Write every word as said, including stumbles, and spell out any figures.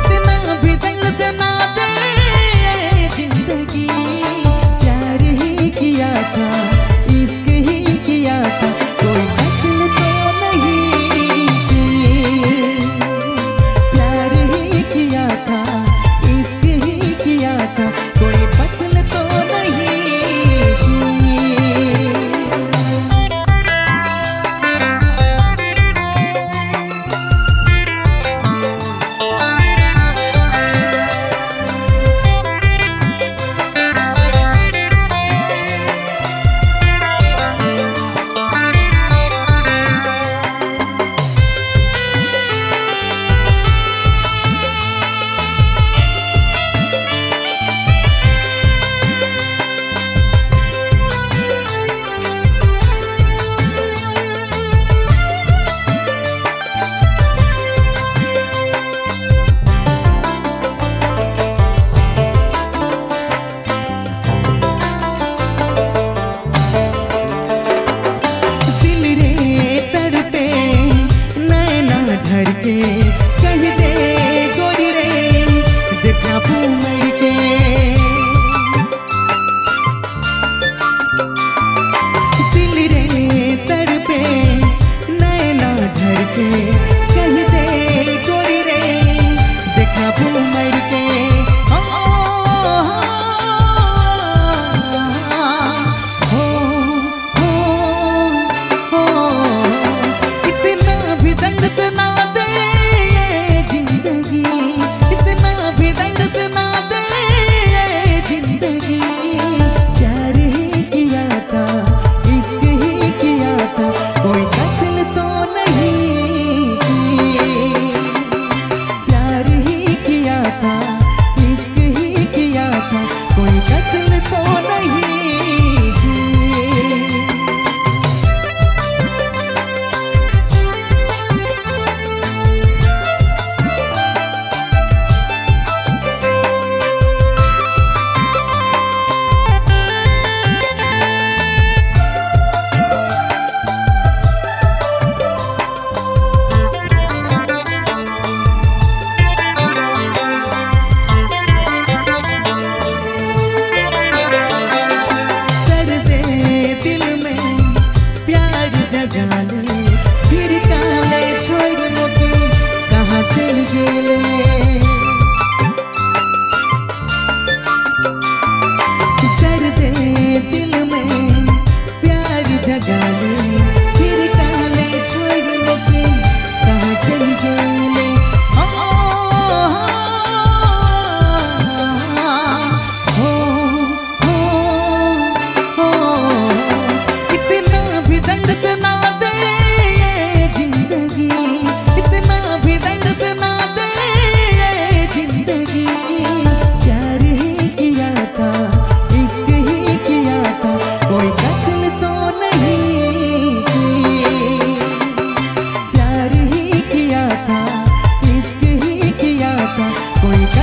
इतना भी दर्द ना दे जिंदगी। प्यार ही किया था, इश्क ही किया था, कोई नस्ल तो नहीं की। प्यार ही किया था, इश्क ही किया था, कोई बदल तो नहीं की। के कह दे गोरी रे देखा मर के। दिल रे तड़पे नैना ढर के कह दे गोरी रे देखा मर के। हो हो हो इतना भी दर्द ना कोई